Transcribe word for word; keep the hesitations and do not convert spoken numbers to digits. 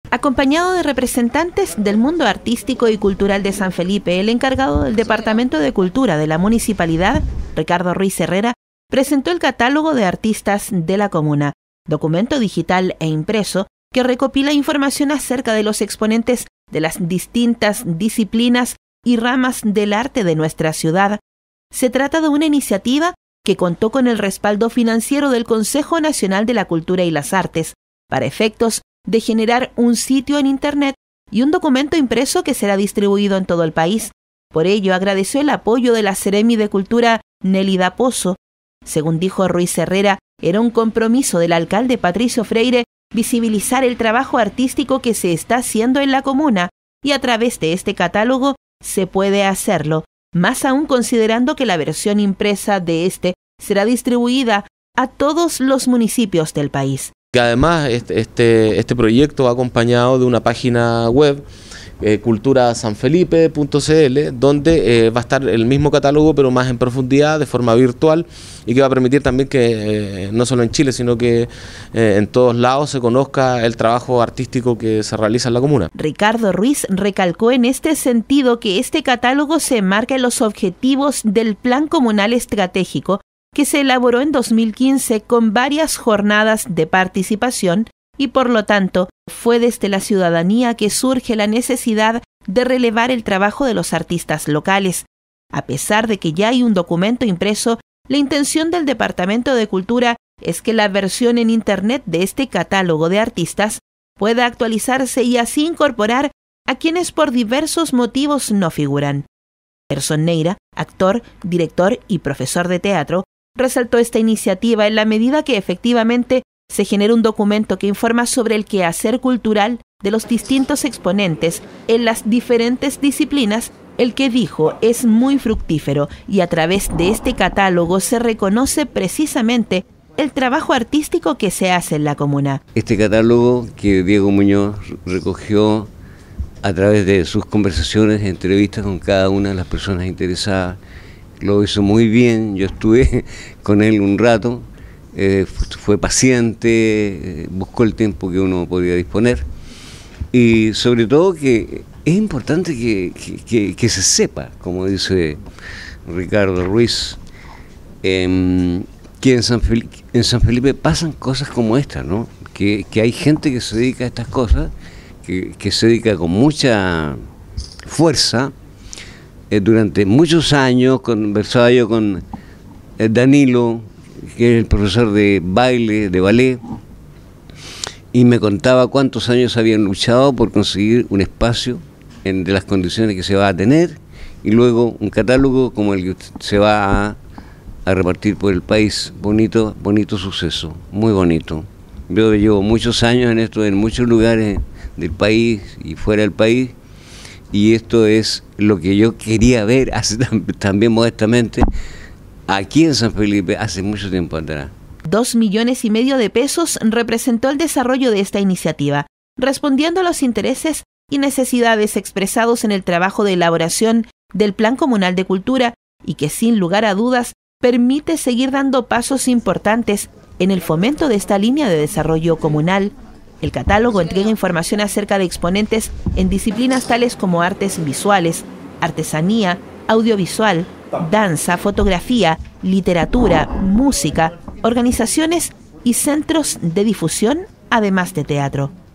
Acompañado de representantes del mundo artístico y cultural de San Felipe, el encargado del Departamento de Cultura de la Municipalidad, Ricardo Ruiz Herrera, presentó el catálogo de artistas de la comuna, documento digital e impreso que recopila información acerca de los exponentes de las distintas disciplinas y ramas del arte de nuestra ciudad. Se trata de una iniciativa que contó con el respaldo financiero del Consejo Nacional de la Cultura y las Artes, para efectos de generar un sitio en Internet y un documento impreso que será distribuido en todo el país. Por ello, agradeció el apoyo de la Seremi de Cultura Nélida Pozo. Según dijo Ruiz Herrera, era un compromiso del alcalde Patricio Freire visibilizar el trabajo artístico que se está haciendo en la comuna, y a través de este catálogo se puede hacerlo, más aún considerando que la versión impresa de este será distribuida a todos los municipios del país. Además, este, este, este proyecto va acompañado de una página web, eh, cultura san felipe punto c l, donde eh, va a estar el mismo catálogo pero más en profundidad, de forma virtual, y que va a permitir también que eh, no solo en Chile, sino que eh, en todos lados se conozca el trabajo artístico que se realiza en la comuna. Ricardo Ruiz recalcó en este sentido que este catálogo se enmarca en los objetivos del Plan Comunal Estratégico, que se elaboró en dos mil quince con varias jornadas de participación, y por lo tanto fue desde la ciudadanía que surge la necesidad de relevar el trabajo de los artistas locales. A pesar de que ya hay un documento impreso, la intención del Departamento de Cultura es que la versión en Internet de este catálogo de artistas pueda actualizarse y así incorporar a quienes por diversos motivos no figuran. Gerson Neira, actor, director y profesor de teatro, resaltó esta iniciativa en la medida que efectivamente se genera un documento que informa sobre el quehacer cultural de los distintos exponentes en las diferentes disciplinas, el que dijo es muy fructífero, y a través de este catálogo se reconoce precisamente el trabajo artístico que se hace en la comuna. Este catálogo que Diego Muñoz recogió a través de sus conversaciones, entrevistas con cada una de las personas interesadas, lo hizo muy bien. Yo estuve con él un rato, eh, fue paciente, eh, buscó el tiempo que uno podía disponer, y sobre todo que es importante que, que, que, que se sepa, como dice Ricardo Ruiz, eh, que en San Felipe, en San Felipe pasan cosas como estas, ¿no? Que, que hay gente que se dedica a estas cosas, que, que se dedica con mucha fuerza. Eh, durante muchos años conversaba yo con eh, Danilo, que es el profesor de baile, de ballet, y me contaba cuántos años habían luchado por conseguir un espacio en, de las condiciones que se va a tener, y luego un catálogo como el que se va a, a repartir por el país. Bonito, bonito suceso, muy bonito. Yo llevo muchos años en esto, en muchos lugares del país y fuera del país, y esto es lo que yo quería ver hace, también modestamente aquí en San Felipe hace mucho tiempo atrás. Dos millones y medio de pesos representó el desarrollo de esta iniciativa, respondiendo a los intereses y necesidades expresados en el trabajo de elaboración del Plan Comunal de Cultura, y que sin lugar a dudas permite seguir dando pasos importantes en el fomento de esta línea de desarrollo comunal. El catálogo entrega información acerca de exponentes en disciplinas tales como artes visuales, artesanía, audiovisual, danza, fotografía, literatura, música, organizaciones y centros de difusión, además de teatro.